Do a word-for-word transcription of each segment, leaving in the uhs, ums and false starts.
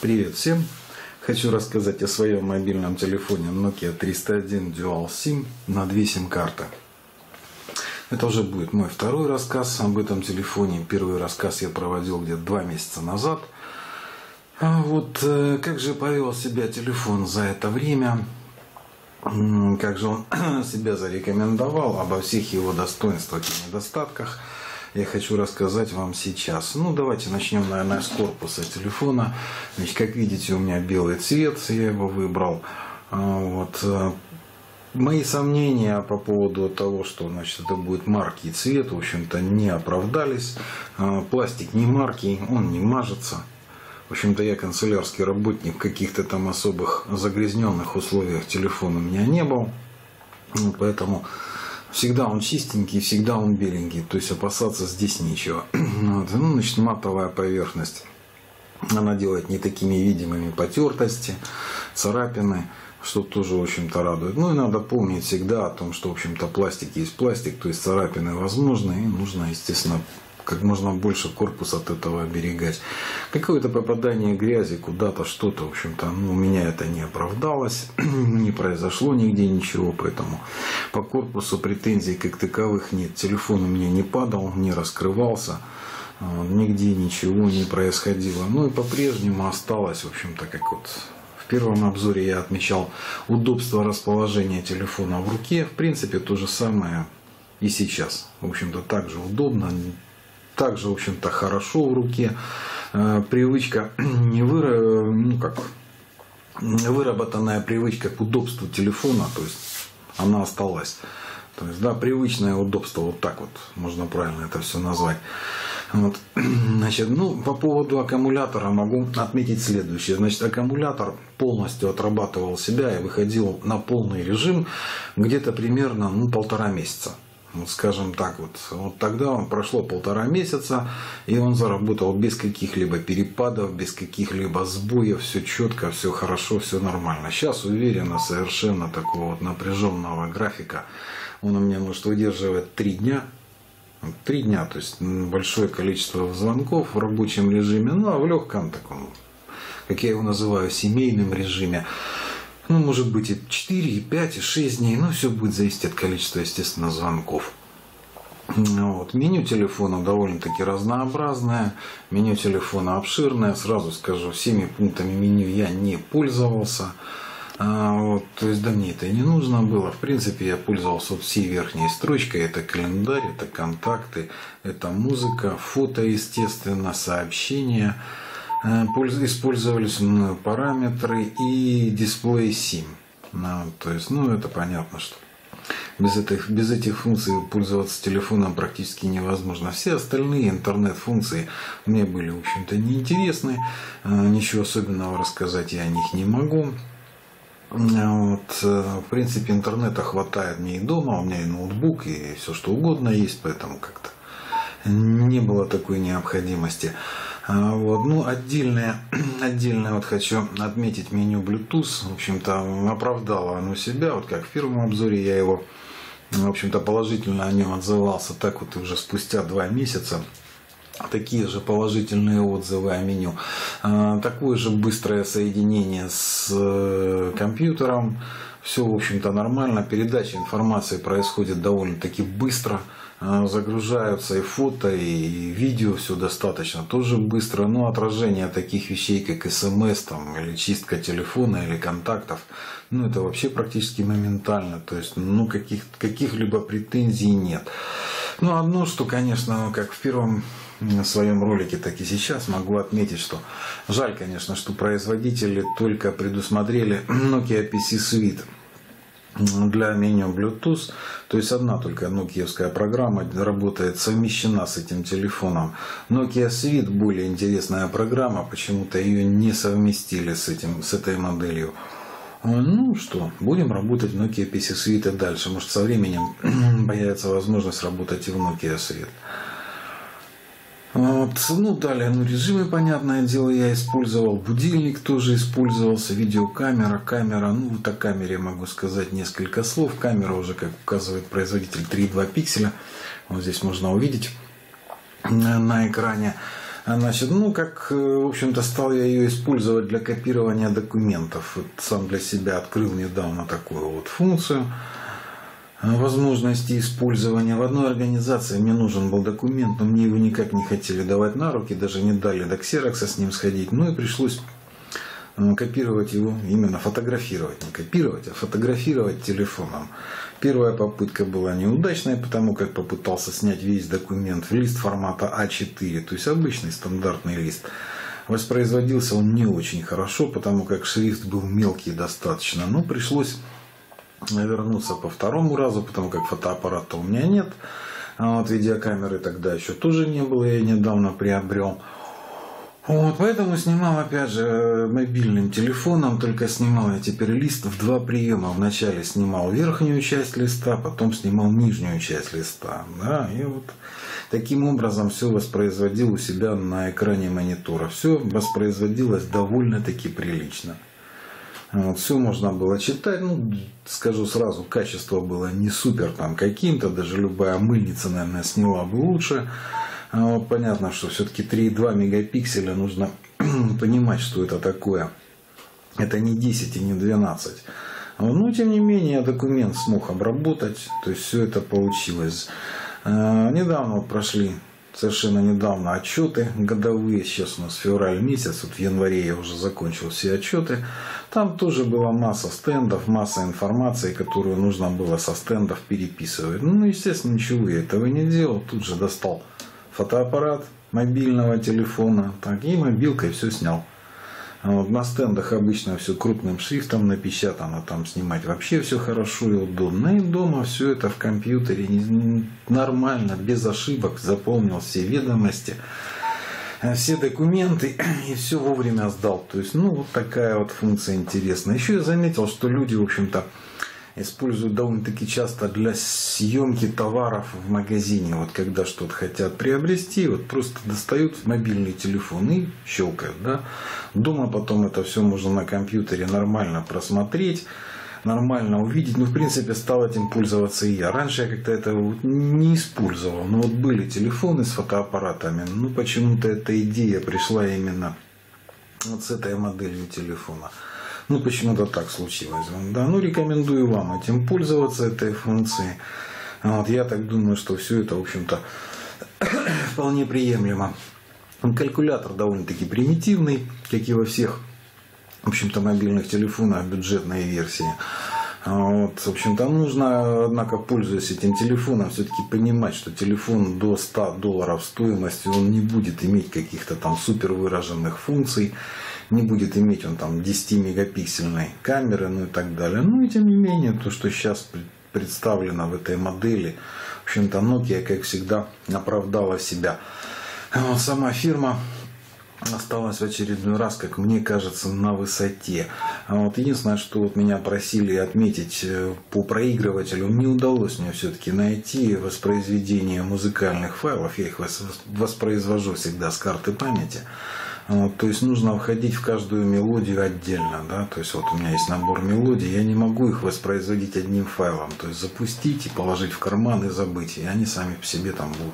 Привет всем! Хочу рассказать о своем мобильном телефоне Nokia триста один Dual SIM на две сим-карты. Это уже будет мой второй рассказ об этом телефоне. Первый рассказ я проводил где-то два месяца назад. А вот как же повел себя телефон за это время, как же он себя зарекомендовал, обо всех его достоинствах и недостатках я хочу рассказать вам сейчас. Ну, давайте начнем, наверное, с корпуса телефона. Значит, как видите, у меня белый цвет, я его выбрал. Вот. Мои сомнения по поводу того, что, значит, это будет марки и цвет, в общем-то, не оправдались. Пластик не марки, он не мажется. В общем-то, я канцелярский работник, в каких-то там особых загрязненных условиях телефон у меня не был. Поэтому всегда он чистенький, всегда он беленький. То есть опасаться здесь нечего. Вот. Ну, значит, матовая поверхность. Она делает не такими видимыми потертости, царапины, что тоже, в общем-то, радует. Ну и надо помнить всегда о том, что, в общем-то, пластик есть пластик, то есть царапины возможны, и нужно, естественно, как можно больше корпус от этого оберегать. Какое-то попадание грязи куда-то, что-то, в общем-то, ну, у меня это не оправдалось, не произошло нигде ничего, поэтому по корпусу претензий как таковых нет. Телефон у меня не падал, не раскрывался, нигде ничего не происходило. Ну и по-прежнему осталось, в общем-то, как вот в первом обзоре я отмечал удобство расположения телефона в руке. В принципе, то же самое и сейчас. В общем-то, также удобно. Также, в общем-то, хорошо в руке. Привычка, не выра... ну, как... выработанная привычка к удобству телефона, то есть она осталась. То есть, да, привычное удобство, вот так вот можно правильно это все назвать. Вот. Значит, ну, по поводу аккумулятора могу отметить следующее. Значит, аккумулятор полностью отрабатывал себя и выходил на полный режим где-то примерно ну, полтора месяца. Вот, скажем так, вот, вот тогда он прошло полтора месяца, и он заработал без каких-либо перепадов, без каких-либо сбоев, все четко, все хорошо, все нормально. Сейчас уверенно, совершенно такого вот напряженного графика он у меня может выдерживать три дня. Три дня, то есть большое количество звонков в рабочем режиме, ну а в легком таком, как я его называю, семейном режиме. Ну, может быть и четыре, и пять, и шесть дней, но все будет зависеть от количества, естественно, звонков. Вот. Меню телефона довольно-таки разнообразное, меню телефона обширное, сразу скажу, всеми пунктами меню я не пользовался. А, вот, то есть, да, мне это и не нужно было. В принципе, я пользовался вот всей верхней строчкой. Это календарь, это контакты, это музыка, фото, естественно, сообщения. Использовались мною параметры и дисплей сим. Ну, то есть, ну, это понятно, что без этих, без этих функций пользоваться телефоном практически невозможно. Все остальные интернет-функции мне были, в общем-то, неинтересны. Ничего особенного рассказать я о них не могу. Вот, в принципе, интернета хватает мне и дома, у меня и ноутбук, и все что угодно есть, поэтому как-то не было такой необходимости. Вот, ну, отдельное, отдельное вот хочу отметить меню Bluetooth. В общем-то, оправдало оно себя. Вот как в первом обзоре я его, в общем-то, положительно о нем отзывался. Так вот уже спустя два месяца. Такие же положительные отзывы о меню. Такое же быстрое соединение с компьютером. Все, в общем-то, нормально. Передача информации происходит довольно-таки быстро. Загружаются и фото, и видео, все достаточно тоже быстро. Но отражение таких вещей, как смс, там, или чистка телефона, или контактов, ну, это вообще практически моментально. То есть, ну, каких, каких-либо претензий нет. Ну, одно, что, конечно, как в первом своем ролике, так и сейчас могу отметить, что жаль, конечно, что производители только предусмотрели Nokia пи си Suite для меню Bluetooth. То есть одна только нокиевская программа работает, совмещена с этим телефоном. Nokia Suite более интересная программа, почему-то ее не совместили с, этим, с этой моделью. Ну что, будем работать в Nokia пи си Suite и дальше. Может, со временем появится возможность работать и в Nokia Suite. Вот. Ну, далее, ну, режимы, понятное дело, я использовал. Будильник тоже использовался. Видеокамера, камера. Ну, вот о камере могу сказать несколько слов. Камера уже, как указывает производитель, три и два пикселя. Вот здесь можно увидеть на, на экране. Значит, ну, как, в общем-то, стал я ее использовать для копирования документов. Вот сам для себя открыл недавно такую вот функцию возможности использования. В одной организации мне нужен был документ, но мне его никак не хотели давать на руки, даже не дали до ксерокса с ним сходить. Ну и пришлось копировать его, именно фотографировать, не копировать, а фотографировать телефоном. Первая попытка была неудачной, потому как попытался снять весь документ в лист формата а четыре, то есть обычный стандартный лист. Воспроизводился он не очень хорошо, потому как шрифт был мелкий достаточно, но пришлось вернуться по второму разу, потому как фотоаппарата у меня нет, а вот видеокамеры тогда еще тоже не было, я недавно приобрел. Вот, поэтому снимал опять же мобильным телефоном, только снимал я теперь лист в два приема. Вначале снимал верхнюю часть листа, потом снимал нижнюю часть листа. Да, и вот таким образом все воспроизводил у себя на экране монитора. Все воспроизводилось довольно-таки прилично. Вот, все можно было читать, ну, скажу сразу, качество было не супер там каким-то, даже любая мыльница, наверное, сняла бы лучше. Вот понятно, что все-таки три и два мегапикселя, нужно понимать, что это такое. Это не десять и не двенадцать. Но тем не менее документ смог обработать, то есть все это получилось. Недавно прошли, совершенно недавно отчеты годовые, сейчас у нас февраль месяц, вот в январе я уже закончил все отчеты. Там тоже была масса стендов, масса информации, которую нужно было со стендов переписывать. Ну, естественно, ничего я этого не делал, тут же достал фотоаппарат мобильного телефона, так, и мобилкой все снял. Вот, на стендах обычно все крупным шрифтом напечатано, там снимать вообще все хорошо и удобно. И дома все это в компьютере нормально, без ошибок, заполнил все ведомости, все документы и все вовремя сдал. То есть, ну, вот такая вот функция интересная. Еще я заметил, что люди, в общем-то, используют довольно-таки часто для съемки товаров в магазине. Вот когда что-то хотят приобрести, вот просто достают мобильный телефон и щелкают. Да? Дома потом это все можно на компьютере нормально просмотреть, нормально увидеть. Ну, в принципе, стал этим пользоваться и я. Раньше я как-то это вот не использовал. Но вот были телефоны с фотоаппаратами. Ну, почему-то эта идея пришла именно вот с этой моделью телефона. Ну, почему-то так случилось. Да, ну, рекомендую вам этим пользоваться, этой функцией. Вот, я так думаю, что все это, в общем-то, вполне приемлемо. Калькулятор довольно-таки примитивный, как и во всех, в общем-то, мобильных телефонах бюджетной версии. Вот, в общем-то, нужно, однако, пользуясь этим телефоном, все-таки понимать, что телефон до ста долларов стоимости, он не будет иметь каких-то там супер выраженных функций. Не будет иметь он там десятимегапиксельной камеры, ну и так далее. Ну и тем не менее, то, что сейчас представлено в этой модели, в общем-то, Nokia, как всегда, оправдала себя. Вот сама фирма осталась в очередной раз, как мне кажется, на высоте. Вот единственное, что вот меня просили отметить по проигрывателю, не удалось мне все-таки найти воспроизведение музыкальных файлов. Я их воспроизвожу всегда с карты памяти. Вот, то есть нужно входить в каждую мелодию отдельно, да, то есть вот у меня есть набор мелодий, я не могу их воспроизводить одним файлом, то есть запустить и положить в карман и забыть, и они сами по себе там будут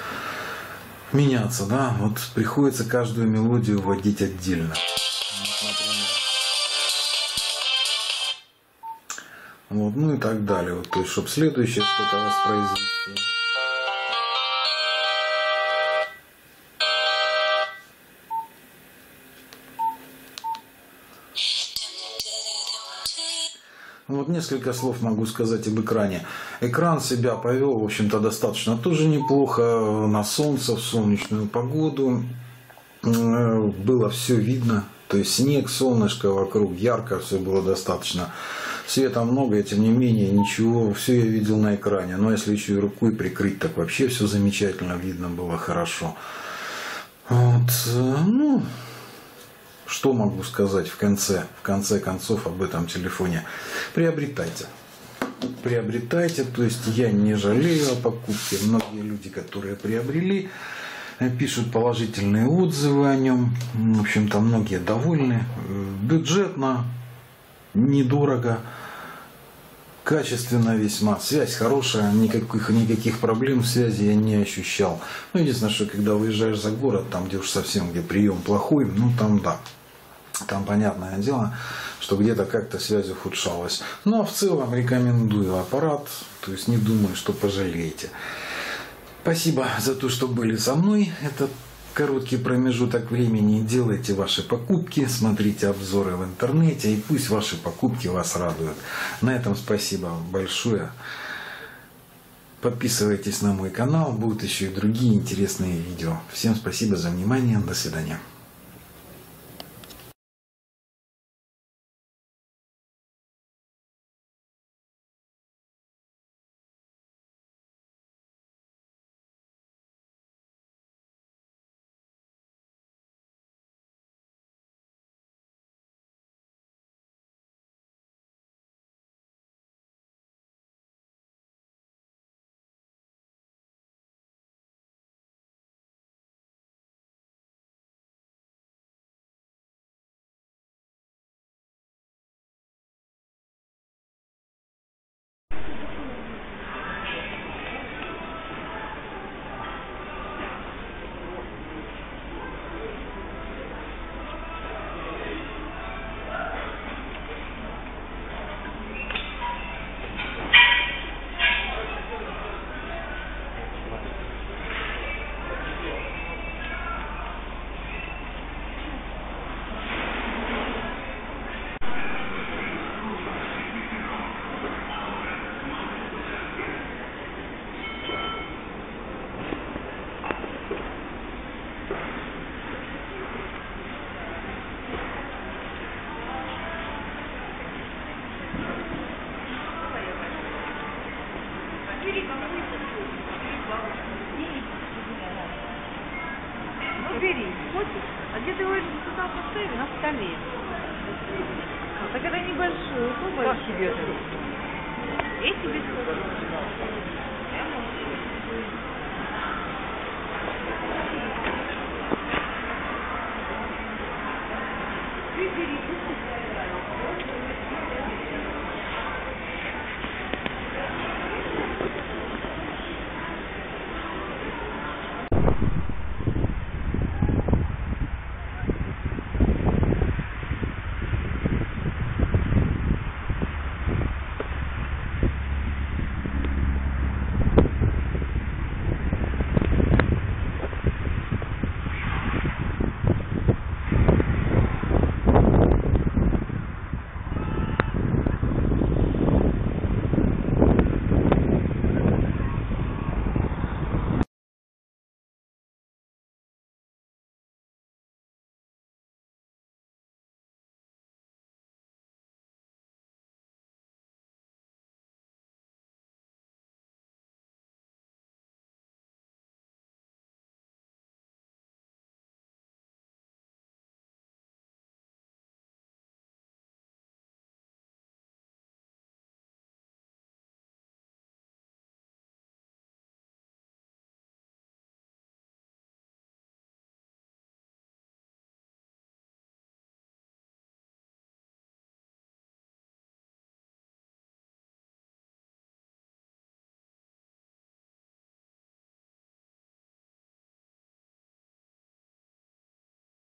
меняться, да, вот приходится каждую мелодию вводить отдельно. Вот, ну и так далее, вот, то есть чтобы следующее что-то воспроизвести. Вот несколько слов могу сказать об экране. Экран себя повел, в общем-то, достаточно тоже неплохо. На солнце, в солнечную погоду. Было все видно. То есть снег, солнышко вокруг, ярко все было достаточно. Света много, и тем не менее ничего, все я видел на экране. Но если еще и рукой прикрыть, так вообще все замечательно видно было, хорошо. Вот, ну... Что могу сказать в конце, в конце концов об этом телефоне? Приобретайте. Приобретайте, то есть я не жалею о покупке. Многие люди, которые приобрели, пишут положительные отзывы о нем. В общем-то, многие довольны. Бюджетно, недорого. Качественно весьма. Связь хорошая, никаких, никаких проблем в связи я не ощущал. Ну, единственное, что когда выезжаешь за город, там, где уж совсем где прием плохой, ну, там да. Там, понятное дело, что где-то как-то связь ухудшалась. Ну, а в целом рекомендую аппарат, то есть не думаю, что пожалеете. Спасибо за то, что были со мной. Это короткий промежуток времени. Делайте ваши покупки, смотрите обзоры в интернете, и пусть ваши покупки вас радуют. На этом спасибо большое. Подписывайтесь на мой канал, будут еще и другие интересные видео. Всем спасибо за внимание, до свидания. Ну бери, хочешь? А где ты его туда поставил? На столе. Так это небольшой, то большой. Как тебе это? Эти без